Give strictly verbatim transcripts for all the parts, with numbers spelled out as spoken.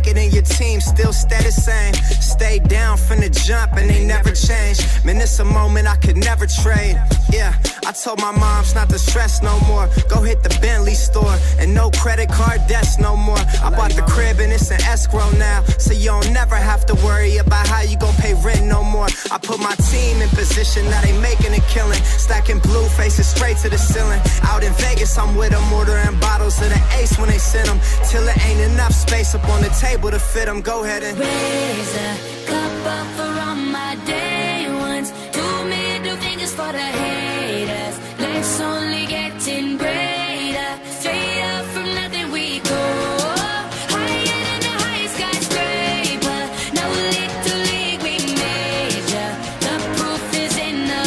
it and your team still stay the same. Stay down from the jump and they never change. Man, it's a moment I could never trade. Yeah, I told my moms not to stress no more. Go hit the Bentley store and no credit card debts no more. I bought the crib and it's an escrow now, so you don't never have to worry about how you gon' pay rent no more. I put my team in position, now they making a killing. Stacking blue faces straight to the ceiling. Out in Vegas, I'm with them, ordering bottles of the Ace when they send them, till it ain't enough space up on the table to fit them. Go ahead and raise a cup up for all my day ones. Two middle fingers for the haters. Life's only getting greater. Straight up from nothing we go. Higher than the highest skyscraper. No little league we major. The proof is in the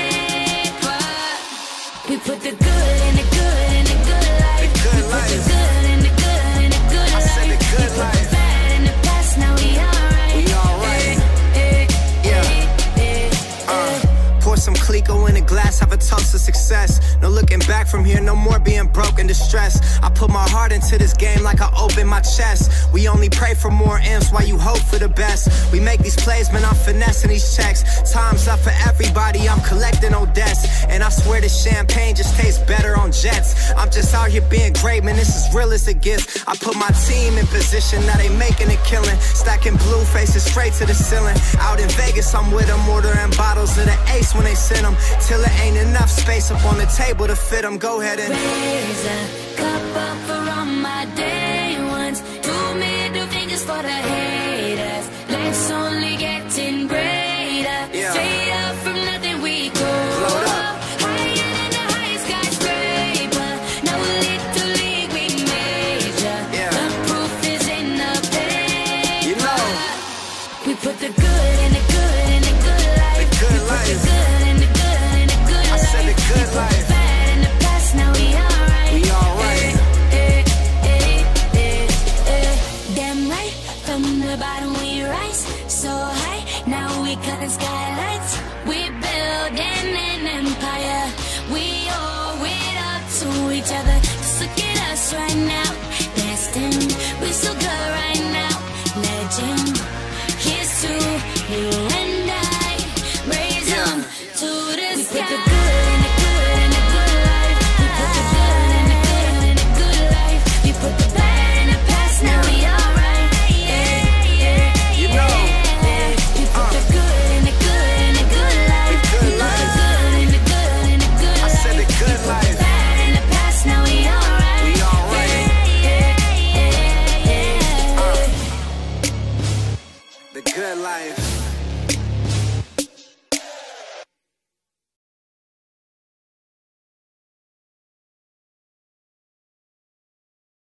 paper. We put the good in the good in the good life. The good we life. put the good in the good in the good I life. said the good we life. Put the bad in the past, now we alright. We alright. Eh, eh, Yeah. eh, eh, Uh, eh. pour some Clico in a glass, have a toast to success. No looking back from here, no more being broke and distressed. I put my heart into this game like I open my chest. We only pray for more M's while you hope for the best. We make these plays, man, I'm finessing these checks. Time's up for everybody, I'm collecting on debts. And I swear this champagne just tastes better on jets. I'm just out here being great, man, this is real as it gets. I put my team in position, now they making a killing. Stacking blue faces straight to the ceiling. Out in Vegas, I'm with them, ordering bottles of the Ace when they send them, till it ain't enough space up on the table to fit them. Go ahead and raise a cup up for all my day ones. Two middle fingers for the haters. Life's only getting greater. Yeah. Straight up from nothing we go. Load up. Higher than the highest skyscraper. No little league we major. Yeah. The proof is in the paper. You know. We put the good in the good in the good life. The good we put life. the good in the good in the good I life. said the good we life. Put the bad in the past, now we alright. We alright. Eh, eh, eh, eh, eh. Damn right, from the bottom we rise so high. Now we cutting skylights. We building an empire. We owe it up to each other. Just look at us right now.